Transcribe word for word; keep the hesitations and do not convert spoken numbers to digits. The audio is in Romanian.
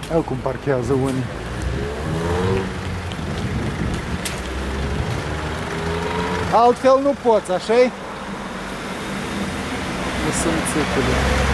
Ia cum parchează unii. Altfel nu poți, așa-i? Nu sunt țipele.